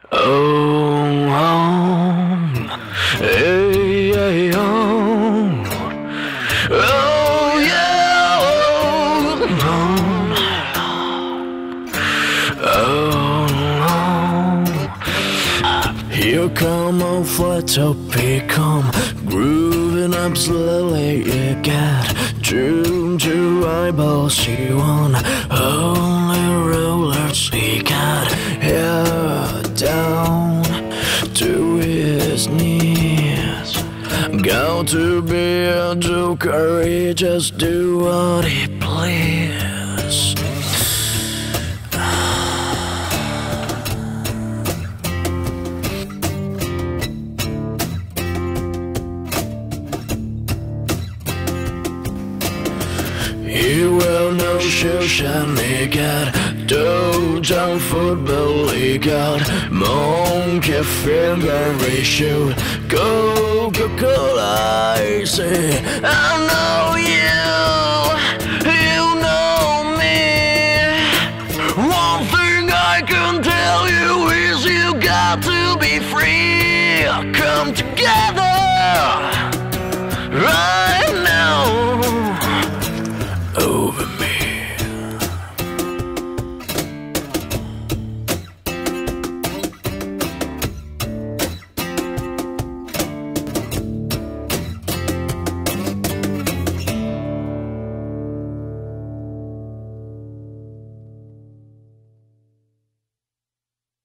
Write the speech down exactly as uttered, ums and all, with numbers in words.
Oh, oh, hey, hey, oh, oh, yeah, oh, oh, oh. Here come a flatopy, come grooving up slowly. You got June to eyeballs, you want only rollers. He got hair down to his knees. Got to be a joker, he just do what he please. He will no show shine, he got downtown football, he got monkey finger, he shoot Coca-Cola, I say, I know you.